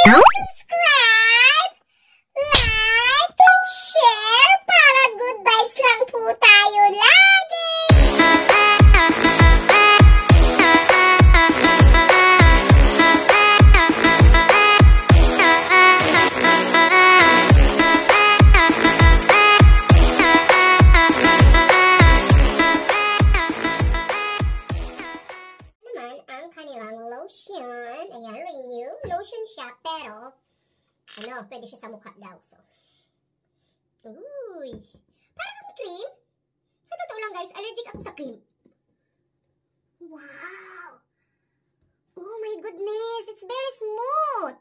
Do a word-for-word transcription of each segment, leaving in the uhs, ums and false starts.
subscribe, like, and share para good vibes lang po tayo lagi. Naman ang kanilang lotion. Ayan, Renew. Lotion siya, pero ano, pwede siya sa mukha daw. So, uy. Parang cream. Sa totoo lang guys, allergic ako sa cream. Wow. Oh my goodness. It's very smooth.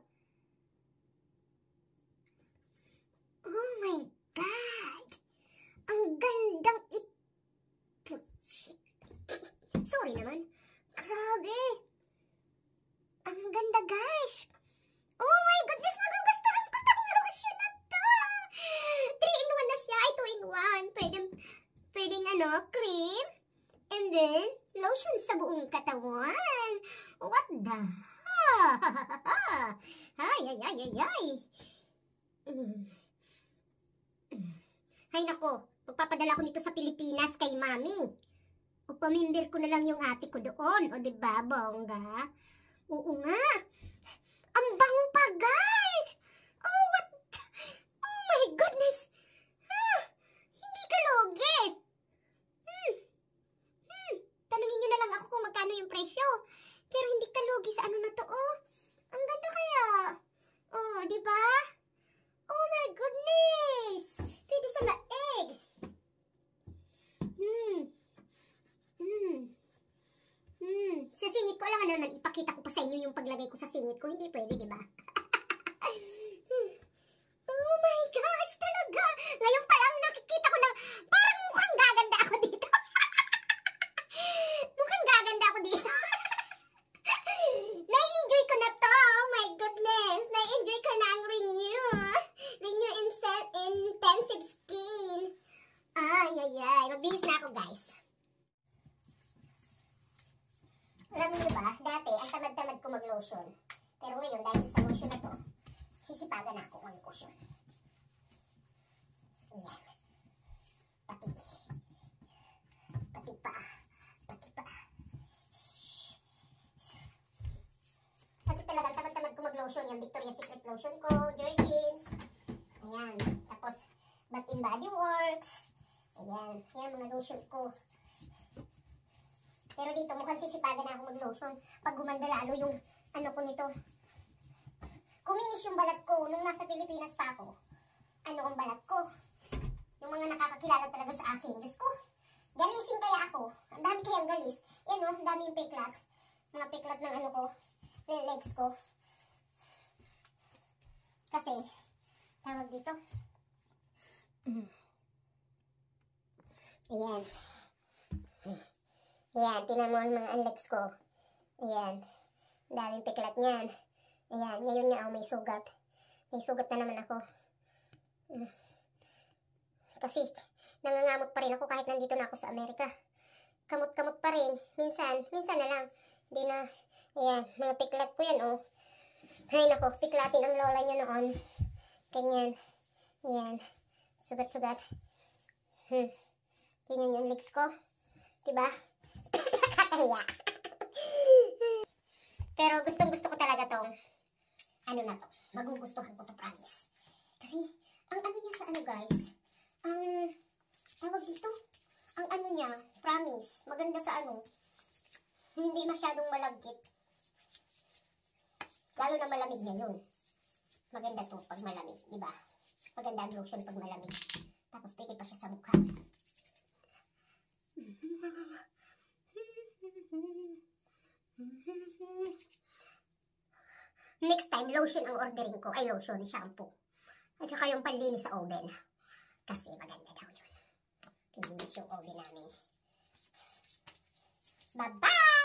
Oh my God. Ang gandang ito. Sorry naman. Grabe. Ang ganda guys. Oh my goodness, magugustuhan ko itong lotion na to. three in one na siya. Ay, two in one. Pwede, pwedeng ano, cream. And then, lotion sa buong katawan. What the? Ay, ay, ay, ay, ay. Mm. Ay, nako. Magpapadala ko nito sa Pilipinas kay Mami. O pamimber ko na lang yung ate ko doon. O diba, bongga? Oo nga. Ang bango pa, guys! Oh, what? Oh my goodness! Ah, hindi ka logi! Hmm. Hmm. Tanungin nyo na lang ako kung magkano yung presyo. Pero hindi ka logi sa ano na to, oh. Ang ganda kaya. Oh, di ba? Oh my goodness! Pwede sa laeg. Hmm. Hmm. Hmm. Sa singit ko, alam nga naman, ipakita ko pa sa inyo yung paglagay ko sa singit ko. Hindi pwede, di ba? Oh my gosh, talaga. Ngayon pa lang nakikita ko na parang mukhang gaganda ako dito. Mukhang gaganda ako dito. Nai-enjoy ko na to. Oh my goodness. Nai-enjoy ko na ang Renew. Renew Intensive Skin. Ay, ay, ay. Magbihis na ako, guys. Alam niyo ba, dati, ang tamad-tamad ko mag-lotion. Pero ngayon, dahil sa lotion na to, sisipagan na ako mag-lotion. Ayan. Pati. Pati pa. Pati pa. Pati talaga, tamad-tamad ko mag-lotion. Yung Victoria's Secret lotion ko, Jergens. Ayan. Tapos, Bath and Body Works. Ayan. Ayan, mga lotion ko. Pero dito, mukhang sisipagan na ako mag-lotion. Pag gumanda lalo yung ano ko nito. Kuminis yung balat ko nung nasa Pilipinas pa ako. Ano ang balat ko? Yung mga nakakakilala talaga sa akin. Diyos ko, galisin kaya ako. Ang dami kayang galis. Yan o, ang dami yung peklat. Mga peklat ng ano ko, ng legs ko. Kasi, tawag dito. Ayan. Ayan, tinan mo ang mga legs ko. Ayan. Daming peklat niyan. Ayan, ngayon nga oh, may sugat. May sugat na naman ako. Kasi, nangangamot pa rin ako kahit nandito na ako sa Amerika. Kamot-kamot pa rin. Minsan, minsan na lang. Hindi na, ayan, mga peklat ko yan oh. Ay nako, piklasin ang lola niya noon. Ganyan. Ayan. Sugat-sugat. Hmm. Tingnan yung legs ko. Diba? Nakakahiya. Pero gustong gusto ko talaga tong ano na to. Magugustuhan ko to, promise. Kasi ang ano niya sa ano guys, ang tawag dito, ang ano niya, promise, maganda sa ano, hindi masyadong malagkit. Lalo na malamig na yun. Maganda to pag malamig, di ba? Maganda ang lotion pag malamig. Tapos pwede pa siya sa mukha. Next time, lotion ang ordering ko. Ay, lotion, shampoo. At saka yung panlinis sa oven. Kasi maganda daw yun. Pinlinis yung oven namin. Bye-bye!